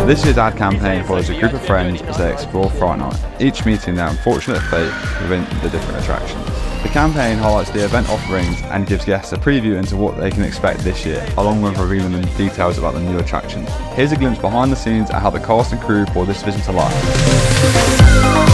This year's ad campaign follows a group of friends as they explore Fright Night, each meeting their unfortunate fate within the different attractions. The campaign highlights the event offerings and gives guests a preview into what they can expect this year, along with revealing them details about the new attractions. Here's a glimpse behind the scenes at how the cast and crew brought this vision to life.